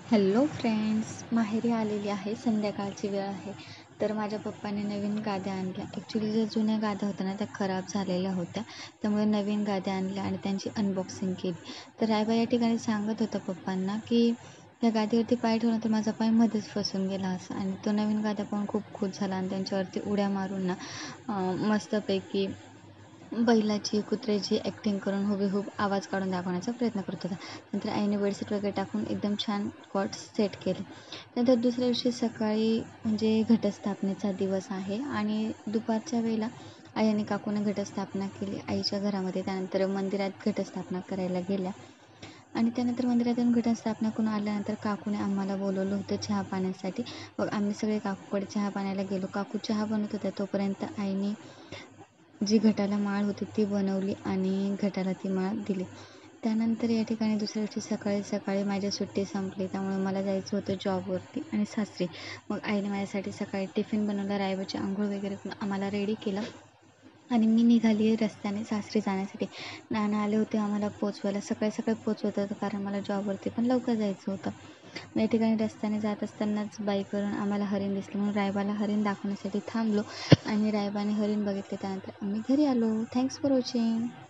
Hello friends, माहेरी आलेली आहे. संध्याकाळची वेळ आहे. तर माझ्या पप्पाने नवीन गाद्या आणल्या. ॲक्च्युली ज्या जुन्या गाद्या होत्या ना, त्या खराब झालेल्या होत्या. त्यामुळे नवीन गाद्या आणल्या आणि त्यांची अनबॉक्सिंग केली. तर रायबा या ठिकाणी सांगत होता पप्पांना की त्या गादीवरती पाय ठेवला तर माझा पाय मध्येच फसून गेला असं. आणि तो नवीन गाद्या पाहून खूप खुश झाला आणि त्यांच्यावरती उड्या मारून ना मस्तपैकी बैलाची, कुत्र्याची ॲक्टिंग करून हुबेहूब आवाज काढून दाखवण्याचा प्रयत्न करत होता. नंतर आईने बेडशीट वगैरे टाकून एकदम छान कॉट सेट केले. नंतर दुसऱ्या दिवशी सकाळी म्हणजे घटस्थापनेचा दिवस आहे आणि दुपारच्या वेळेला आई आणि काकूने घटस्थापना केली आईच्या घरामध्ये. त्यानंतर मंदिरात घटस्थापना करायला गेल्या आणि त्यानंतर मंदिरातून घटस्थापना करून आल्यानंतर काकूने आम्हाला बोलवलं होतं चहा पाण्यासाठी. मग आम्ही सगळे काकूकडे चहा पाण्याला गेलो. काकू चहा बनवत होत्या तोपर्यंत आईने जी घटाला माळ होती ती बनवली आणि घटाला ती माळ दिली. त्यानंतर या ठिकाणी दुसऱ्या दिवशी सकाळी सकाळी माझी सुट्टी संपली, त्यामुळे मला जायचं होतं जॉबवरती आणि सासरी. मग आईने माझ्यासाठी सकाळी टिफिन बनवला, रायबाची आंघोळ वगैरे पण आम्हाला रेडी केलं आणि मी निघाली रस्त्याने सासरी जाण्यासाठी. नाना आले होते आम्हाला पोचवायला. सकाळी सकाळी पोचवत होतं कारण मला जॉबवरती पण लवकर जायचं होतं. या ठिकाणी रस्त्याने जात असतानाच बाईकवरून आम्हाला हरीण दिसलं, म्हणून रायबाला हरीण दाखवण्यासाठी थांबलो आणि रायबाने हरीण बघितले. त्यानंतर आम्ही घरी आलो. Thanks for watching.